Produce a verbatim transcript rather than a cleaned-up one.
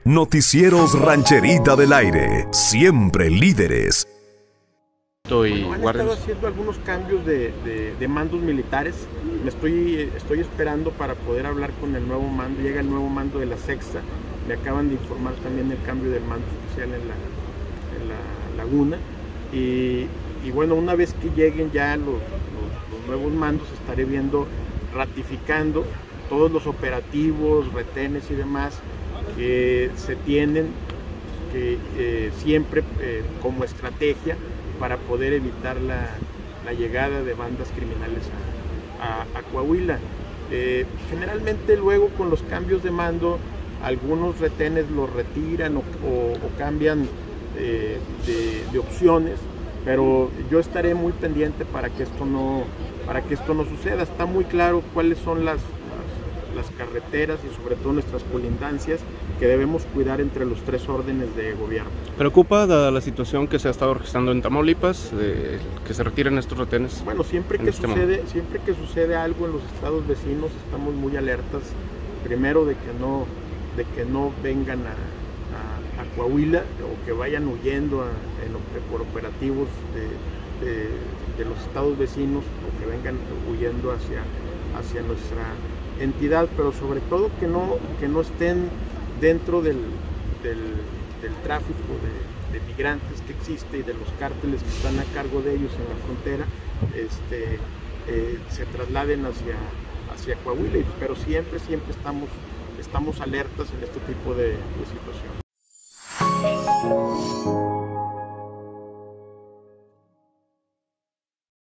Noticieros Rancherita del Aire, siempre líderes. Bueno, han estado haciendo algunos cambios de, de, de mandos militares. Me estoy, estoy esperando para poder hablar con el nuevo mando. Llega el nuevo mando de la Sexta. Me acaban de informar también el cambio del mando especial en la, en la Laguna. Y, y bueno, una vez que lleguen ya los, los, los nuevos mandos, estaré viendo, ratificando todos los operativos, retenes y demás que se tienen que eh, siempre eh, como estrategia para poder evitar la, la llegada de bandas criminales a, a, a Coahuila. Eh, generalmente luego con los cambios de mando, algunos retenes los retiran o, o, o cambian eh, de, de opciones, pero yo estaré muy pendiente para que esto no, para que esto no suceda. Está muy claro cuáles son las, las, las carreteras y sobre todo nuestras colindancias que debemos cuidar entre los tres órdenes de gobierno. ¿Preocupa dada la situación que se ha estado registrando en Tamaulipas, de que se retiren estos retenes? Bueno, siempre que, este sucede, siempre que sucede algo en los estados vecinos estamos muy alertas, primero de que no, de que no vengan a, a, a Coahuila o que vayan huyendo a, en, por operativos de, de, de los estados vecinos o que vengan huyendo hacia, hacia nuestra entidad, pero sobre todo que no, que no estén dentro del, del, del tráfico de, de migrantes que existe y de los cárteles que están a cargo de ellos en la frontera, este, eh, se trasladen hacia, hacia Coahuila, pero siempre, siempre estamos, estamos alertas en este tipo de, de situaciones.